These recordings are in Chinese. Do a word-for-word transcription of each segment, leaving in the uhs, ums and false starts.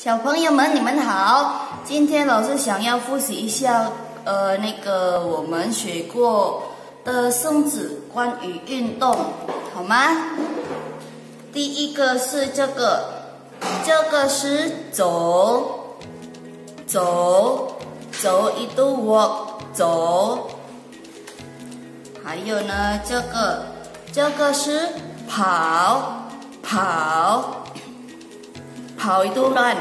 小朋友们，你们好！今天老师想要复习一下，呃，那个我们学过的生字关于运动，好吗？第一个是这个，这个是走，走，走itu walk， 走。还有呢，这个，这个是跑，跑。 跑itu run，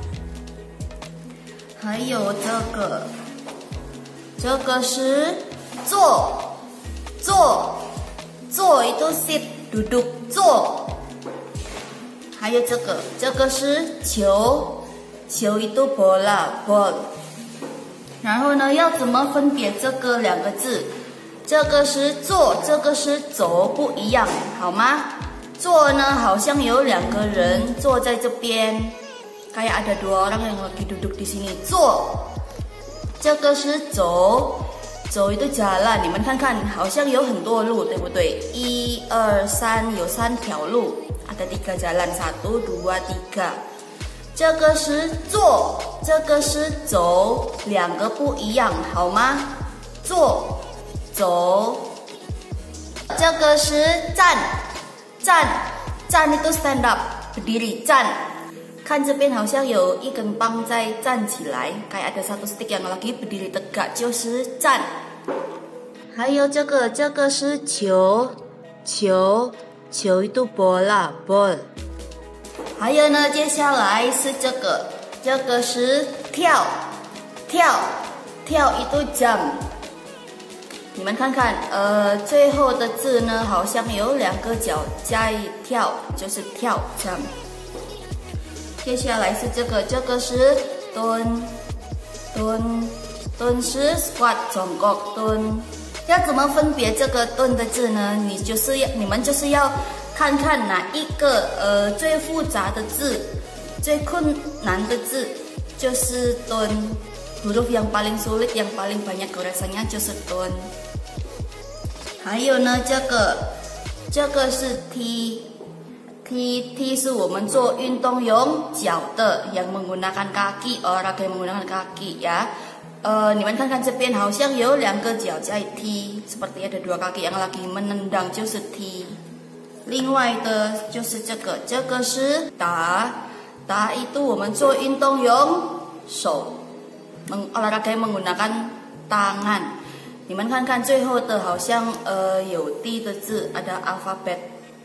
还有这个，这个是坐，坐，坐itu sit duduk 坐，还有这个，这个是球，球itu bola ball。然后呢，要怎么分别这个两个字？这个是坐，这个是走，不一样，好吗？ 坐呢，好像有两个人坐在这边 ，kayak ada dua orang yang lagi duduk di sini。坐，这个是走，走itu jalan。你们看看，好像有很多路，对不对？一、二、三，有三条路。ada tiga jalan， satu, dua, tiga。这个是坐，这个是走，两个不一样，好吗？坐，走。这个是站。 站，站itu stand up， berdiri 站。看这边好像有一根棒在站起来 ，kayak ada satu stick yang lagi berdiri tegak， 就是站。还有这个，这个是球，球，球itu bola ball。还有呢，接下来是这个，这个是跳，跳，跳itu jump。 你们看看，呃，最后的字呢，好像有两个脚在跳，就是跳 jump。接下来是这个，这个是蹲，蹲，蹲是 squat 中国蹲。要怎么分别这个蹲的字呢？你就是要，你们就是要看看哪一个呃最复杂的字，最困难的字就是蹲。 huruf yang paling sulit, yang paling banyak goresannya就是蹲。还有呢，这个，这个是踢，踢踢是我们做运动用脚的 ，yang menggunakan kaki， olahraga yang menggunakan kaki ya。呃，你们看看这边好像有两个脚在踢 ，seperti ada dua kaki yang lagi menendang， 就是踢。另外的就是这个，这个是打，打itu我们做运动用手。 olahraga menggunakan tangan， 你们看看最后的好像呃有 D 的字 ，ada alfabet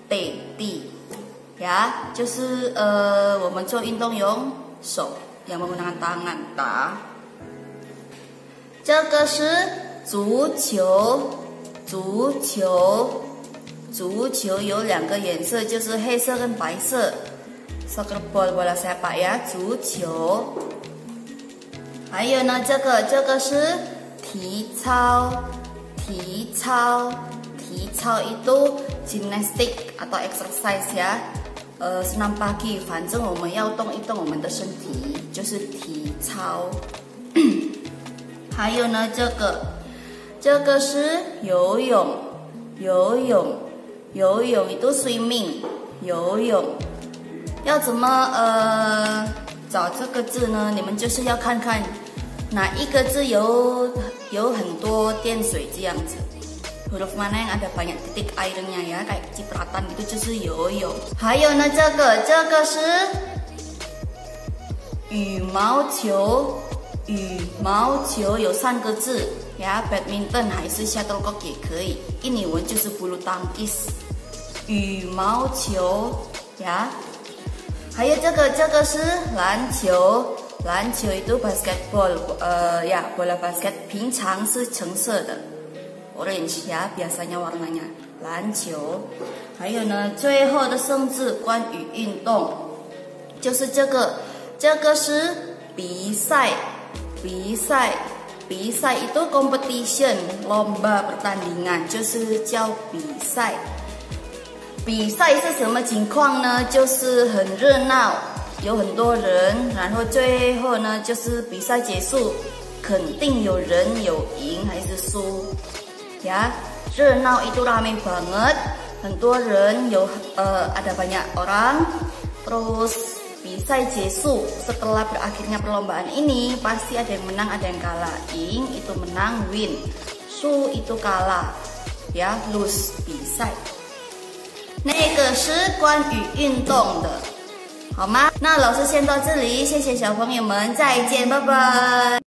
T D， 呀，就是呃我们做运动用手 yang menggunakan tangan 打。这个是足球，足球，足球有两个颜色，就是黑色跟白色。soccer ball bola sepak ya， 足球。 还有呢，这个这个是体操，体操，体操itu gymnastik atau exercise ya， 呃，senam pagi， 反正我们要动一动我们的身体，就是体操。还有呢，这个这个是游泳，游泳，游泳itu swimming， 游泳。要怎么呃？ 找这个字呢，你们就是要看看哪一个字有有很多电水这样子。huruf mana yang ada banyak titik airnya ya， kayak cipratan itu就是游泳。还有呢，这个这个是羽毛球，羽毛球有三个字呀 ，badminton 还是 shuttlecock 也可以。印尼文就是 bulu tangkis， 羽毛球呀。 还有这个，这个是篮球，篮球itu basketball， 呃呀 bola basket， 平常是橙色的 ，orange ya biasanya warnanya， 篮球。还有呢，最后的生字关于运动，就是这个，这个是比赛，比赛，比赛itu competition， lomba pertandingan， 就是叫比赛。 比赛是什么情况呢？就是很热闹，有很多人，然后最后呢，就是比赛结束，肯定有人有赢还是输，呀，热闹itu ramai banget， 很多人有呃 ada banyak orang， terus 比赛结束setelah berakhirnya perlombaan ini pasti ada yang menang ada yang kalah. Ing itu menang win, Su itu kalah ya lose 比赛。那个是关于运动的，好吗？那老师先到这里，谢谢小朋友们，再见，拜拜。